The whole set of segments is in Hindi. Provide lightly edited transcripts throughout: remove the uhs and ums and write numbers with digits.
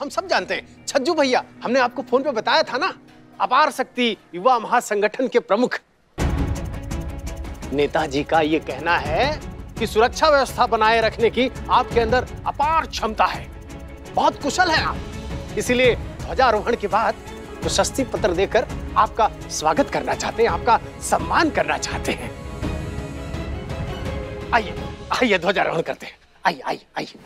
हम सब जानते हैं। छज्जू भैया, हमने आपको फोन पे बताया था ना, अपार शक्ति युवा महासंगठन के प्रमुख नेताजी का ये कहना है कि सुरक्षा व्यवस्था बनाए रखने की आपके अंदर अपार क्षमता है, बहुत कुशल है आप। इसीलिए ध्वजारोहण के बाद प्रशस्ति पत्र देकर आपका स्वागत करना चाहते हैं, आपका सम्मान करना चाहते हैं। आइए आइए ध्वजारोहण करते हैं, आइए आइए आइए।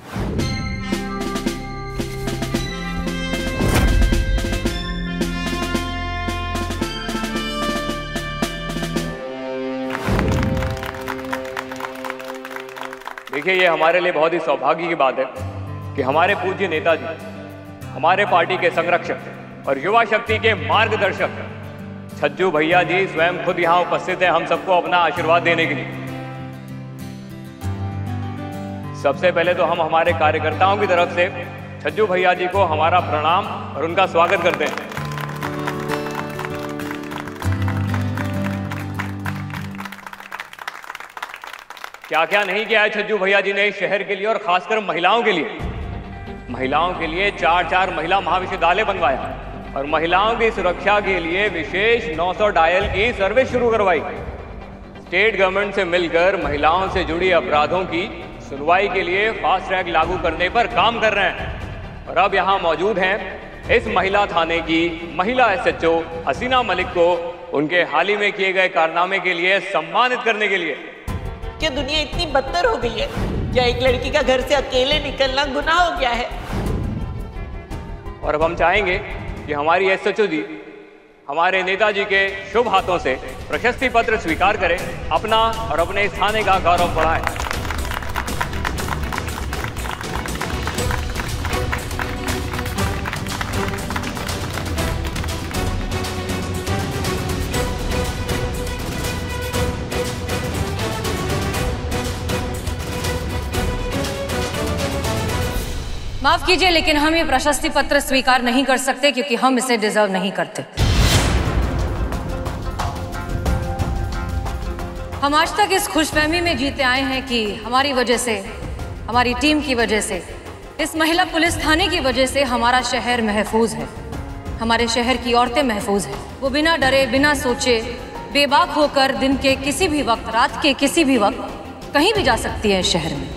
देखिए, ये हमारे लिए बहुत ही सौभाग्य की बात है कि हमारे पूज्य नेताजी, हमारे पार्टी के संरक्षक और युवा शक्ति के मार्गदर्शक छज्जू भैया जी स्वयं खुद यहाँ उपस्थित हैं हम सबको अपना आशीर्वाद देने के लिए। सबसे पहले तो हम हमारे कार्यकर्ताओं की तरफ से छज्जू भैया जी को हमारा प्रणाम और उनका स्वागत करते हैं। क्या क्या नहीं किया है छज्जू भैया जी ने इस शहर के लिए और खासकर महिलाओं के लिए। महिलाओं के लिए 4 महिला महाविद्यालय बनवाया और महिलाओं की सुरक्षा के लिए विशेष 900 डायल की सर्विस शुरू करवाई। स्टेट गवर्नमेंट से मिलकर महिलाओं से जुड़ी अपराधों की सुनवाई के लिए फास्ट ट्रैक लागू करने पर काम कर रहे हैं। और अब यहाँ मौजूद हैं इस महिला थाने की महिला S.H.O हसीना मलिक को उनके हाल ही में किए गए कारनामे के लिए सम्मानित करने के लिए। क्या दुनिया इतनी बदतर हो गई है? क्या एक लड़की का घर से अकेले निकलना गुनाह हो गया है? और अब हम चाहेंगे कि हमारी S.H.O जी हमारे नेताजी के शुभ हाथों से प्रशस्ति पत्र स्वीकार करें, अपना और अपने इस थाने का गौरव बढ़ाएं। माफ कीजिए, लेकिन हम ये प्रशस्ति पत्र स्वीकार नहीं कर सकते क्योंकि हम इसे डिजर्व नहीं करते। हम आज तक इस खुशफहमी में जीते आए हैं कि हमारी वजह से, हमारी टीम की वजह से, इस महिला पुलिस थाने की वजह से हमारा शहर महफूज है, हमारे शहर की औरतें महफूज हैं। वो बिना डरे, बिना सोचे, बेबाक होकर दिन के किसी भी वक्त, रात के किसी भी वक्त कहीं भी जा सकती है इस शहर में।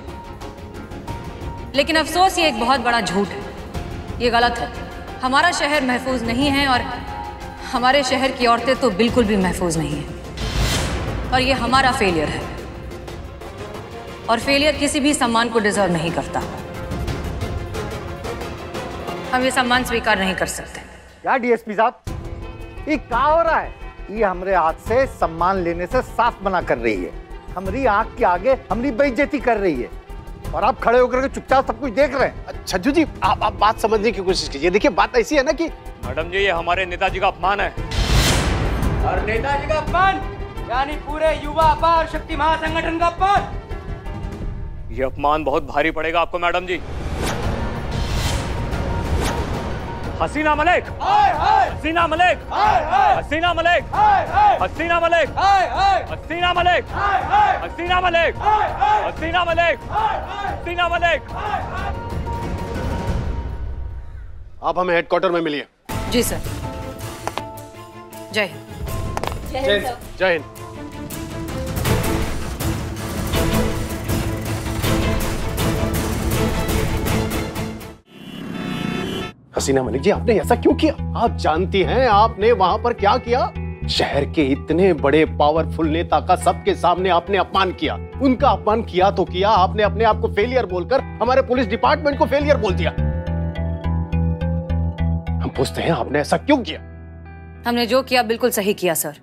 लेकिन अफसोस ये एक बहुत बड़ा झूठ है, ये गलत है। हमारा शहर महफूज नहीं है और हमारे शहर की औरतें तो बिल्कुल भी महफूज नहीं है। और ये हमारा फेलियर है और फेलियर किसी भी सम्मान को डिजर्व नहीं करता। हम ये सम्मान स्वीकार नहीं कर सकते। क्या डीएसपी साहब, ये क्या हो रहा है? ये हमारे हाथ से सम्मान लेने से साफ मना कर रही है, हमारी आंख के आगे हमारी बेइज्जती कर रही है और आप खड़े होकर के चुपचाप सब कुछ देख रहे हैं। छज्जू जी, आप बात समझने की कोशिश कीजिए। देखिए, बात ऐसी है ना कि मैडम जी, ये हमारे नेताजी का अपमान है। और नेताजी का अपमान यानी पूरे युवा अपार शक्ति महासंगठन का अपमान। ये अपमान बहुत भारी पड़ेगा आपको मैडम जी। हसीना मलिक, हसीना मलिक, हसीना मलिक, हसीना मलिक, हसीना मलिक, हसीना मलिक, हसीना मलिक, हसीना मलिक। आप हमें हेडक्वार्टर में मिलिए। जी सर। जय हिंद। जय हिंद। हसीना मलिक जी, आपने ऐसा क्यों किया? आप जानती हैं आपने वहां पर क्या किया? शहर के इतने बड़े पावरफुल नेता का सबके सामने आपने अपमान किया। उनका अपमान किया तो किया, आपने अपने आप को फेलियर बोलकर हमारे पुलिस डिपार्टमेंट को फेलियर बोल दिया। हम पूछते हैं, आपने ऐसा क्यों किया? हमने जो किया बिल्कुल सही किया सर।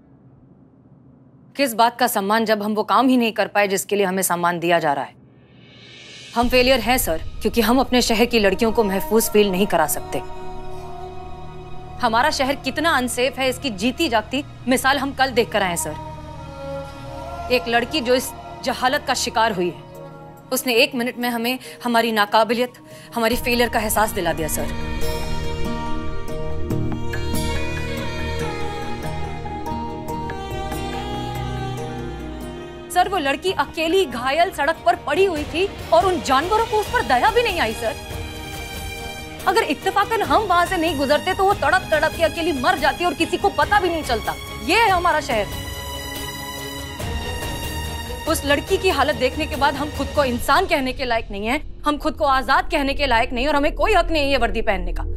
किस बात का सम्मान जब हम वो काम ही नहीं कर पाए जिसके लिए हमें सम्मान दिया जा रहा है। हम फेलियर हैं सर क्योंकि हम अपने शहर की लड़कियों को महफूज फील नहीं करा सकते। हमारा शहर कितना अनसेफ है इसकी जीती जागती मिसाल हम कल देख कर आए सर। एक लड़की जो इस जहालत का शिकार हुई है, उसने 1 मिनट में हमें हमारी नाकाबिलियत, हमारी फेलियर का एहसास दिला दिया सर। सर, वो लड़की अकेली घायल सड़क पर पड़ी हुई थी और उन जानवरों को उस पर दया भी नहीं आई सर। अगर इत्तेफाकन हम वहां से नहीं गुजरते तो वो तड़प तड़प के अकेली मर जाती और किसी को पता भी नहीं चलता। ये है हमारा शहर। उस लड़की की हालत देखने के बाद हम खुद को इंसान कहने के लायक नहीं है, हम खुद को आजाद कहने के लायक नहीं, और हमें कोई हक नहीं है ये वर्दी पहनने का।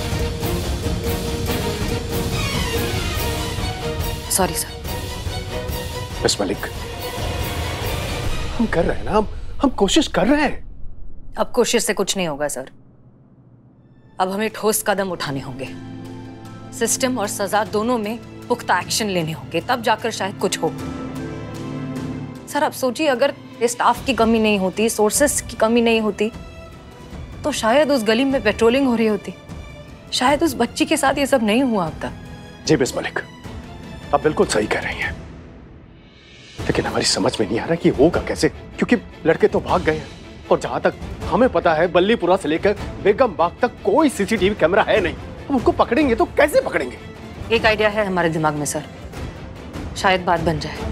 Sorry sir. मिस मलिक, हम कर रहे हैं ना, हम कोशिश कर रहे हैं। अब कोशिश से कुछ नहीं होगा सर। अब हमें ठोस कदम उठाने होंगे, सिस्टम और सजा दोनों में पुख्ता एक्शन लेने होंगे, तब जाकर शायद कुछ हो। सर आप सोचिए, अगर स्टाफ की कमी नहीं होती, सोर्सेस की कमी नहीं होती, तो शायद उस गली में पेट्रोलिंग हो रही होती, शायद उस बच्ची के साथ ये सब नहीं हुआ होता। जी मिस मलिक, आप बिल्कुल सही कह रही हैं, लेकिन हमारी समझ में नहीं आ रहा कि होगा कैसे, क्योंकि लड़के तो भाग गए हैं और जहां तक हमें पता है बल्लीपुरा से लेकर बेगम बाग तक कोई सीसीटीवी कैमरा है नहीं। हम उनको पकड़ेंगे तो कैसे पकड़ेंगे? एक आइडिया है हमारे दिमाग में सर, शायद बात बन जाए।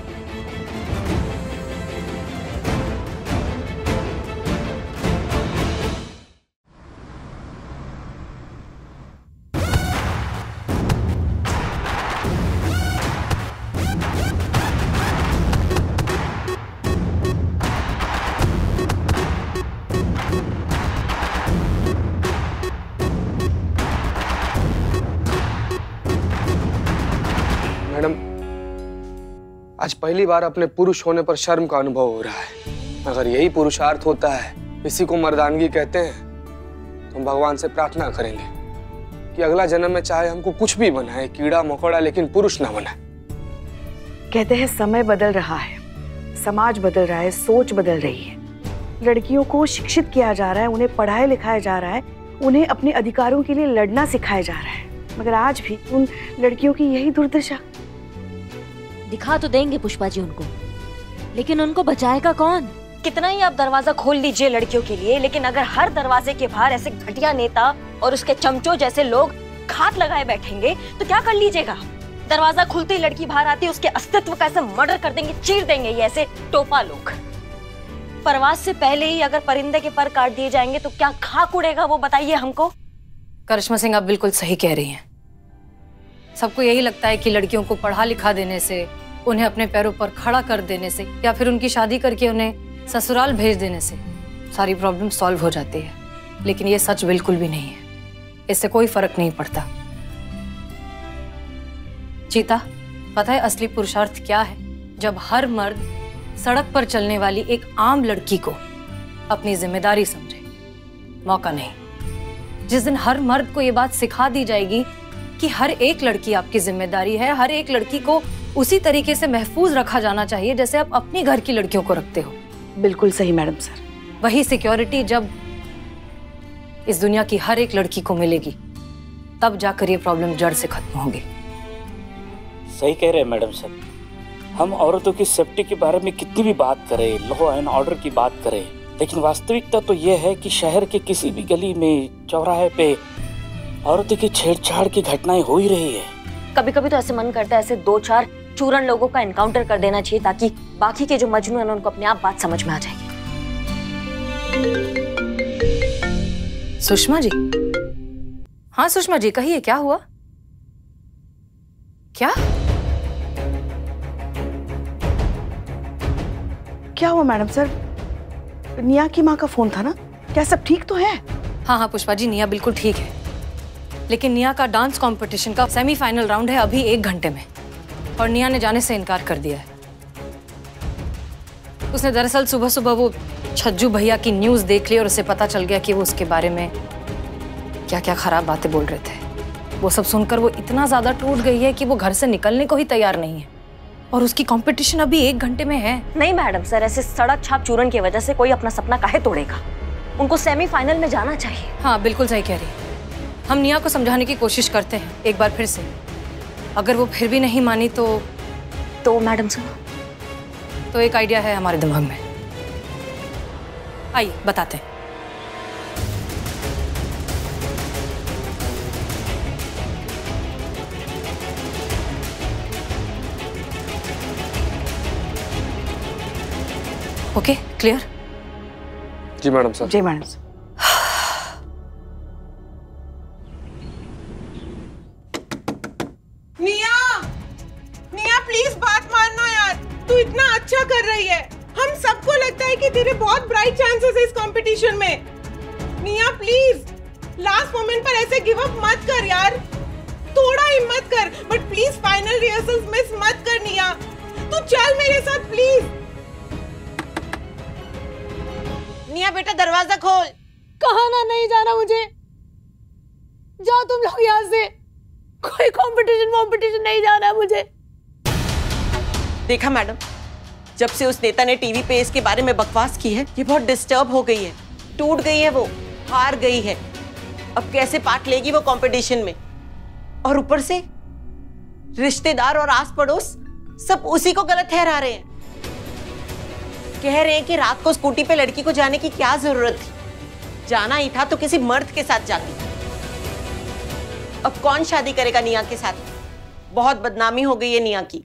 आज पहली बार अपने पुरुष होने पर शर्म का अनुभव हो रहा है। अगर यही पुरुषार्थ होता है, इसी को मर्दानगी कहते हैं, तो हम भगवान से प्रार्थना करेंगे कि अगला जन्म में चाहे हमको कुछ भी बनाए, कीड़ा मकोड़ा, लेकिन पुरुष ना बनाए। कहते हैं समय बदल रहा है, समाज बदल रहा है, सोच बदल रही है। लड़कियों को शिक्षित किया जा रहा है, उन्हें पढ़ाया लिखाया जा रहा है, उन्हें अपने अधिकारों के लिए लड़ना सिखाया जा रहा है, मगर आज भी उन लड़कियों की यही दुर्दशा। दिखा तो देंगे पुष्पा जी उनको, लेकिन उनको बचाएगा कौन? कितना ही आप दरवाजा खोल लीजिए लड़कियों के लिए, लेकिन अगर हर दरवाजे के बाहर ऐसे घटिया नेता और उसके चमचों जैसे लोग घात लगाए बैठेंगे तो क्या कर लीजिएगा? दरवाजा खुलते ही लड़की बाहर आती है, उसके अस्तित्व का ऐसे मर्डर कर देंगे, चीर देंगे ये ऐसे टोपा लोग। परवाज से पहले ही अगर परिंदे के पर काट दिए जाएंगे तो क्या खाक उड़ेगा, वो बताइए हमको। करिश्मा सिंह, आप बिल्कुल सही कह रही हैं। सबको यही लगता है कि लड़कियों को पढ़ा लिखा देने से, उन्हें अपने पैरों पर खड़ा कर देने से, या फिर उनकी शादी करके उन्हें ससुराल भेज देने से सारी प्रॉब्लम सॉल्व हो जाती है, लेकिन ये सच बिल्कुल भी नहीं है। इससे कोई फर्क नहीं पड़ता। चीता, पता है असली पुरुषार्थ क्या है? जब हर मर्द सड़क पर चलने वाली एक आम लड़की को अपनी जिम्मेदारी समझे, मौका नहीं। जिस दिन हर मर्द को ये बात सिखा दी जाएगी कि हर एक लड़की आपकी जिम्मेदारी है, हर एक लड़की को उसी तरीके से महफूज रखा जाना चाहिए जैसे आप अपने घर की लड़कियों को रखते हो। बिल्कुल सही मैडम सर। वही सिक्योरिटी जब इस दुनिया की हर एक लड़की को मिलेगी, तब जाकर ये प्रॉब्लम जड़ से खत्म होगी। सही कह रहे हैं मैडम सर। हम औरतों की सेफ्टी के बारे में कितनी भी बात करें, लॉ एंड ऑर्डर की बात करें, लेकिन वास्तविकता तो ये है कि शहर के किसी भी गली में, चौराहे पे औरतों की छेड़छाड़ की घटनाएं हो ही रही है। कभी कभी तो ऐसे मन करता है ऐसे 2-4 चूरन लोगों का एनकाउंटर कर देना चाहिए, ताकि बाकी के जो मजनू हैं उनको अपने आप बात समझ में आ जाएगी। सुषमा जी, हाँ सुषमा जी कहिए, क्या हुआ? क्या हुआ मैडम सर? निया की माँ का फोन था ना, क्या सब ठीक तो है? हाँ पुष्पा जी, निया बिल्कुल ठीक है, लेकिन निया का डांस कंपटीशन का सेमीफाइनल राउंड है अभी 1 घंटे में, और निया ने जाने से इनकार कर दिया है। उसने दरअसल सुबह सुबह वो छज्जू भैया की न्यूज़ देख ली और उसे पता चल गया कि वो उसके बारे में क्या क्या खराब बातें बोल रहे थे। वो सब सुनकर वो इतना ज़्यादा टूट गई है कि वो घर से निकलने को ही तैयार नहीं है, और उसकी कंपटीशन अभी 1 घंटे में है। नहीं मैडम सर, ऐसे सड़क छाप चूरन की वजह से कोई अपना सपना काहे तोड़ेगा? उनको सेमीफाइनल में जाना चाहिए। हाँ बिल्कुल सही कह रही है। हम निया को समझाने की कोशिश करते हैं एक बार फिर से, अगर वो फिर भी नहीं मानी तो मैडम सर, तो एक आइडिया है हमारे दिमाग में, आइए बताते हैं। Okay, clear? जी मैडम सर। जी मैडम सर। है कि तेरे बहुत ब्राइट चांसेस है इस कंपटीशन में। निया प्लीज लास्ट मोमेंट पर ऐसे गिव अप मत कर यार, थोड़ा हिम्मत कर, but please final rehearsals miss मत कर निया। तू चल मेरे साथ प्लीज। निया बेटा दरवाजा खोल। कहाँ ना, नहीं जाना मुझे, जाओ तुम लोग यहाँ से। कोई कंपटीशन नहीं जाना मुझे। देखा मैडम, जब से उस नेता ने टीवी पे इसके बारे में बकवास की है, ये बहुत डिस्टर्ब हो गई है, टूट गई है, वो हार गई है। अब कैसे पार्ट लेगी वो कंपटीशन में? और ऊपर से रिश्तेदार और आस पड़ोस सब उसी को गलत ठहरा रहे हैं। कह रहे हैं कि रात को स्कूटी पे लड़की को जाने की क्या जरूरत थी, जाना ही था तो किसी मर्द के साथ जाती। अब कौन शादी करेगा निया के साथ? बहुत बदनामी हो गई है निया की।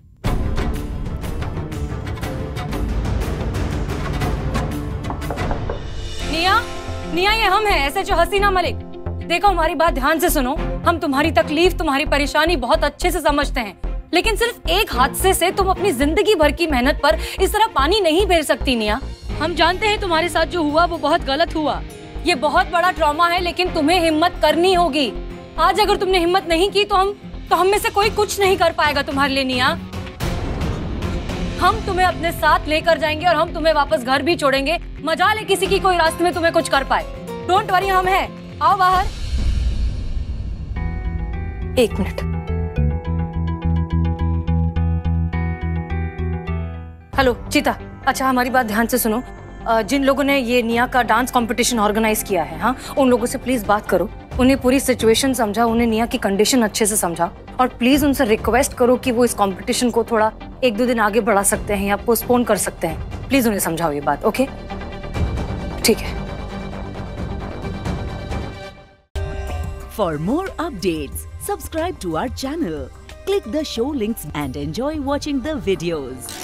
निया ये हम हैं, S.H.O हसीना मलिक। देखो हमारी बात ध्यान से सुनो, हम तुम्हारी तकलीफ, तुम्हारी परेशानी बहुत अच्छे से समझते हैं, लेकिन सिर्फ एक हादसे से तुम अपनी जिंदगी भर की मेहनत पर इस तरह पानी नहीं फेर सकती निया। हम जानते हैं तुम्हारे साथ जो हुआ वो बहुत गलत हुआ, ये बहुत बड़ा ट्रॉमा है, लेकिन तुम्हें हिम्मत करनी होगी। आज अगर तुमने हिम्मत नहीं की तो हम में से कोई कुछ नहीं कर पाएगा तुम्हारे लिए निया। हम तुम्हें अपने साथ लेकर जाएंगे और हम तुम्हें वापस घर भी छोड़ेंगे। मजाल है किसी की कोई रास्ते में तुम्हें कुछ कर पाए। डोंट वरी, हम हैं। आओ बाहर। एक मिनट। हेलो चीता, अच्छा हमारी बात ध्यान से सुनो। जिन लोगों ने ये निया का डांस कंपटीशन ऑर्गेनाइज किया है, हाँ, उन लोगों से प्लीज बात करो, उन्हें पूरी सिचुएशन समझा, उन्हें निया की कंडीशन अच्छे से समझा, और प्लीज उनसे रिक्वेस्ट करो कि वो इस कंपटीशन को थोड़ा 1-2 दिन आगे बढ़ा सकते हैं या पोस्टपोन कर सकते हैं। प्लीज उन्हें समझाओ ये बात। ओके, ठीक है। For more updates, subscribe to our channel, click the show links and enjoy watching the videos.